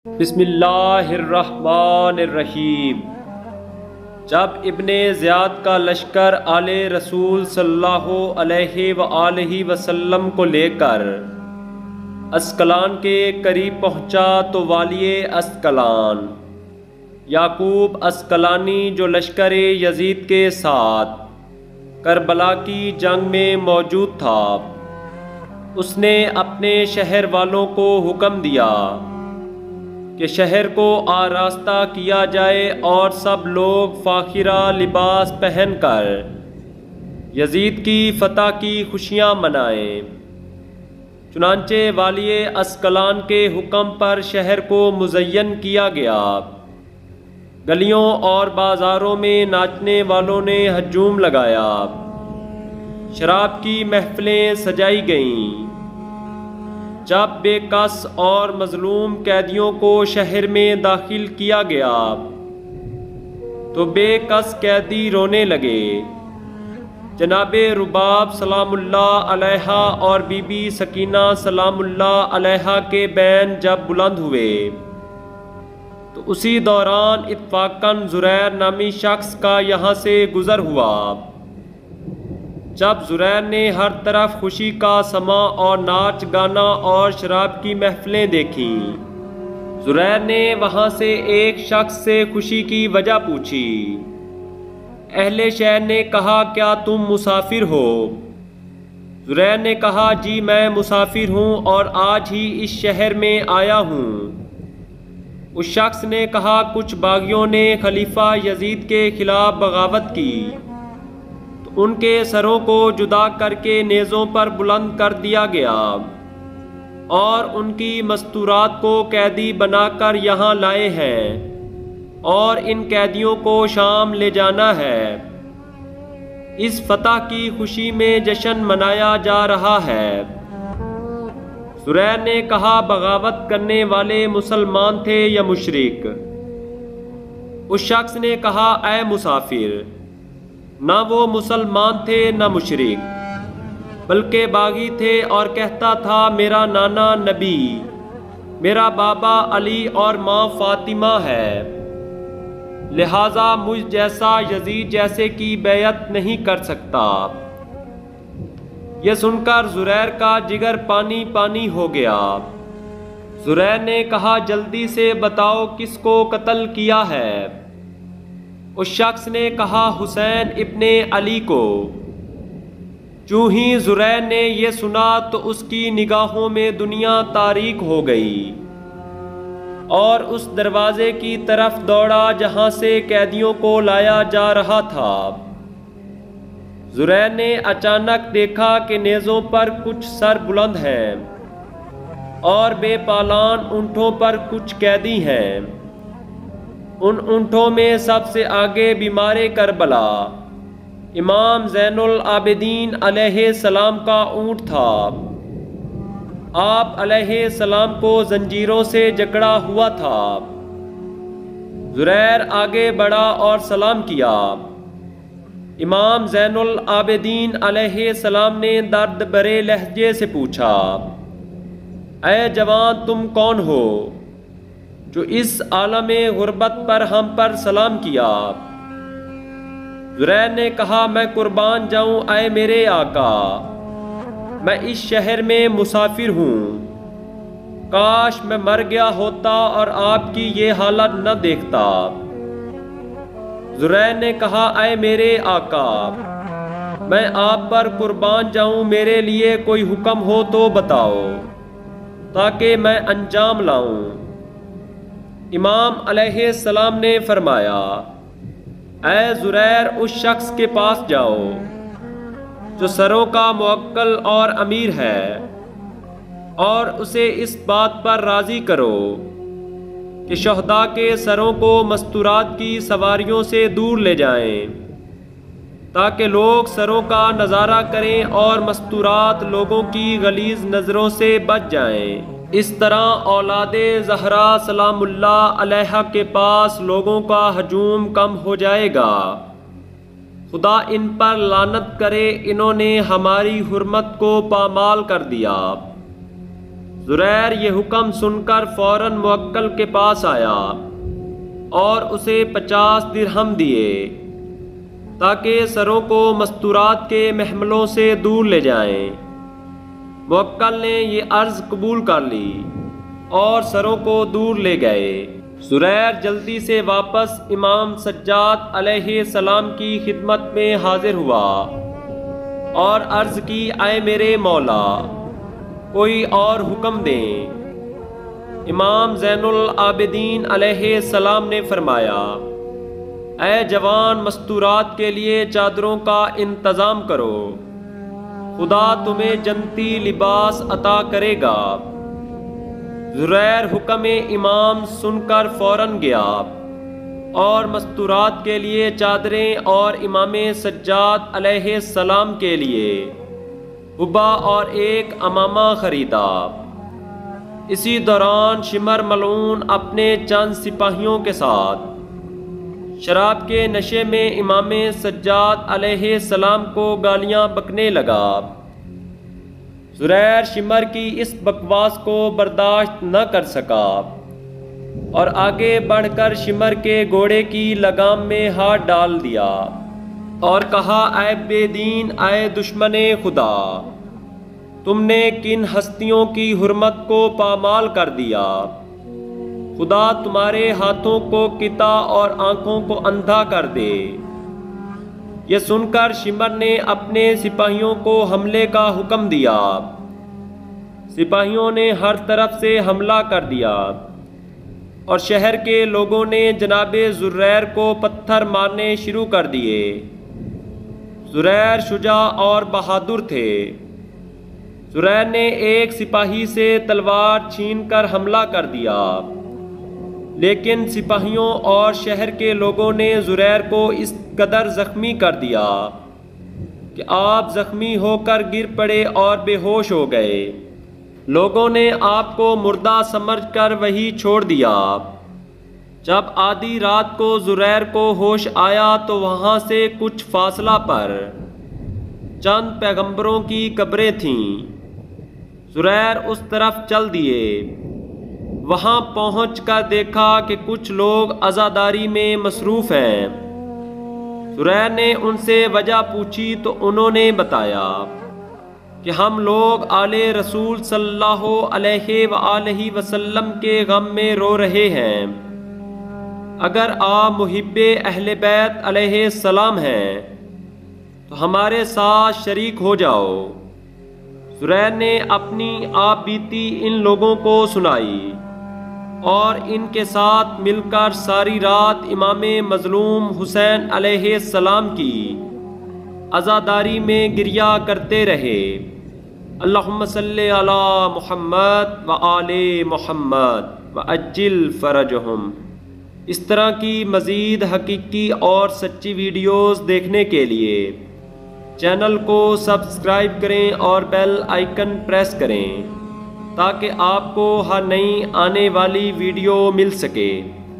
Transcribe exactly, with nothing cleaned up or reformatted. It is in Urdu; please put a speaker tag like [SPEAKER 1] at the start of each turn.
[SPEAKER 1] بسم اللہ الرحمن الرحیم۔ جب ابن زیاد کا لشکر آل رسول صلی اللہ علیہ وآلہ وسلم کو لے کر اسقلان کے قریب پہنچا تو والی اسقلان یعقوب اسقلانی جو لشکر یزید کے ساتھ کربلا کی جنگ میں موجود تھا، اس نے اپنے شہر والوں کو حکم دیا کہ شہر کو آراستہ کیا جائے اور سب لوگ فاخرہ لباس پہن کر یزید کی فتح کی خوشیاں منائیں۔ چنانچہ والی اسقلان کے حکم پر شہر کو مزین کیا گیا۔ گلیوں اور بازاروں میں ناچنے والوں نے ہجوم لگایا، شراب کی محفلیں سجائی گئیں۔ جب بے کس اور مظلوم قیدیوں کو شہر میں داخل کیا گیا تو بے کس قیدی رونے لگے۔ جناب رباب سلام اللہ علیہا اور بی بی سکینہ سلام اللہ علیہا کے بین جب بلند ہوئے تو اسی دوران اتفاقاً زریر نامی شخص کا یہاں سے گزر ہوا۔ جب زریر نے ہر طرف خوشی کا سما اور ناچ گانا اور شراب کی محفلیں دیکھیں، زریر نے وہاں سے ایک شخص سے خوشی کی وجہ پوچھی۔ اہل شہر نے کہا، کیا تم مسافر ہو؟ زریر نے کہا، جی میں مسافر ہوں اور آج ہی اس شہر میں آیا ہوں۔ اس شخص نے کہا، کچھ باغیوں نے خلیفہ یزید کے خلاف بغاوت کی تو ان کے سروں کو جدا کر کے نیزوں پر بلند کر دیا گیا اور ان کی مستورات کو قیدی بنا کر یہاں لائے ہیں اور ان قیدیوں کو شام لے جانا ہے۔ اس فتح کی خوشی میں جشن منایا جا رہا ہے۔ زریر نے کہا، بغاوت کرنے والے مسلمان تھے یا مشرک؟ اس شخص نے کہا، اے مسافر، نہ وہ مسلمان تھے نہ مشرک، بلکہ باغی تھے اور کہتا تھا، میرا نانا نبی، میرا بابا علی اور ماں فاطمہ ہے، لہٰذا مجھ جیسا یزید جیسے کی بیعت نہیں کر سکتا۔ یہ سن کر زریر کا جگر پانی پانی ہو گیا۔ زریر نے کہا، جلدی سے بتاؤ کس کو قتل کیا ہے؟ اس شخص نے کہا، حسین ابن علی کو۔ چوں ہی زریر نے یہ سنا تو اس کی نگاہوں میں دنیا تاریک ہو گئی اور اس دروازے کی طرف دوڑا جہاں سے قیدیوں کو لایا جا رہا تھا۔ زریر نے اچانک دیکھا کہ نیزوں پر کچھ سر بلند ہیں اور بے پالان اونٹوں پر کچھ قیدی ہیں۔ ان اونٹوں میں سب سے آگے بیمار کربلا امام زین العابدین علیہ السلام کا اونٹ تھا۔ آپ علیہ السلام کو زنجیروں سے جکڑا ہوا تھا۔ زریر آگے بڑھا اور سلام کیا۔ امام زین العابدین علیہ السلام نے درد بھرے لہجے سے پوچھا، اے جوان، تم کون ہو جو اس عالم غربت پر ہم پر سلام کیا؟ زریر نے کہا، میں قربان جاؤں اے میرے آقا، میں اس شہر میں مسافر ہوں، کاش میں مر گیا ہوتا اور آپ کی یہ حالت نہ دیکھتا۔ زریر نے کہا، اے میرے آقا، میں آپ پر قربان جاؤں، میرے لیے کوئی حکم ہو تو بتاؤ تاکہ میں انجام لاؤں۔ امام علیہ السلام نے فرمایا، اے زریر، اس شخص کے پاس جاؤ جو سروں کا موکل اور امیر ہے اور اسے اس بات پر راضی کرو کہ شہداء کے سروں کو مستورات کی سواریوں سے دور لے جائیں تاکہ لوگ سروں کا نظارہ کریں اور مستورات لوگوں کی غلیظ نظروں سے بچ جائیں۔ اس طرح اولاد زہرا سلام اللہ علیہا کے پاس لوگوں کا ہجوم کم ہو جائے گا۔ خدا ان پر لعنت کرے، انہوں نے ہماری حرمت کو پامال کر دیا۔ زریر یہ حکم سن کر فوراً موکل کے پاس آیا اور اسے پچاس درہم دیے تاکہ سروں کو مستورات کے محملوں سے دور لے جائیں۔ موکل نے یہ عرض قبول کر لی اور سروں کو دور لے گئے۔ زریر جلدی سے واپس امام سجاد علیہ السلام کی خدمت میں حاضر ہوا اور عرض کی، اے میرے مولا، کوئی اور حکم دیں۔ امام زین العابدین علیہ السلام نے فرمایا، اے جوان، مستورات کے لیے چادروں کا انتظام کرو، خدا تمہیں جنتی لباس عطا کرے گا۔ زریر حکم امام سن کر فوراً گیا اور مستورات کے لیے چادریں اور امام سجاد علیہ السلام کے لیے حبا اور ایک امامہ خریدا۔ اسی دوران شمر ملعون اپنے چند سپاہیوں کے ساتھ شراب کے نشے میں امام سجاد علیہ السلام کو گالیاں بکنے لگا۔ زریر شمر کی اس بکواس کو برداشت نہ کر سکا اور آگے بڑھ کر شمر کے گھوڑے کی لگام میں ہاتھ ڈال دیا اور کہا، اے بے دین، اے دشمن خدا، تم نے کن ہستیوں کی حرمت کو پامال کر دیا؟ خدا تمہارے ہاتھوں کو کتا اور آنکھوں کو اندھا کر دے۔ یہ سن کر شمر نے اپنے سپاہیوں کو حملے کا حکم دیا۔ سپاہیوں نے ہر طرف سے حملہ کر دیا اور شہر کے لوگوں نے جناب زریر کو پتھر مارنے شروع کر دیے۔ زریر شجاع اور بہادر تھے۔ زریر نے ایک سپاہی سے تلوار چھین کر حملہ کر دیا، لیکن سپاہیوں اور شہر کے لوگوں نے زریر کو اس قدر زخمی کر دیا کہ آپ زخمی ہو کر گر پڑے اور بے ہوش ہو گئے۔ لوگوں نے آپ کو مردہ سمجھ کر وہیں چھوڑ دیا۔ جب آدھی رات کو زریر کو ہوش آیا تو وہاں سے کچھ فاصلہ پر چند پیغمبروں کی قبریں تھیں۔ زریر اس طرف چل دیے۔ وہاں پہنچ کر دیکھا کہ کچھ لوگ عزاداری میں مصروف ہیں۔ زریر نے ان سے وجہ پوچھی تو انہوں نے بتایا کہ ہم لوگ آل رسول صلی اللہ علیہ وآلہ وسلم کے غم میں رو رہے ہیں۔ اگر آپ محب اہل بیت علیہ السلام ہیں تو ہمارے ساتھ شریک ہو جاؤ۔ زریر نے اپنی آپ بیتی ان لوگوں کو سنائی اور ان کے ساتھ مل کر ساری رات امام مظلوم حسین علیہ السلام کی عزاداری میں گریہ کرتے رہے۔ اللہم صلی علی محمد و آل محمد و عجل فرجہم۔ اس طرح کی مزید حقیقی اور سچی ویڈیوز دیکھنے کے لیے چینل کو سبسکرائب کریں اور بیل آئیکن پریس کریں تاکہ آپ کو ہر نئی آنے والی ویڈیو مل سکے۔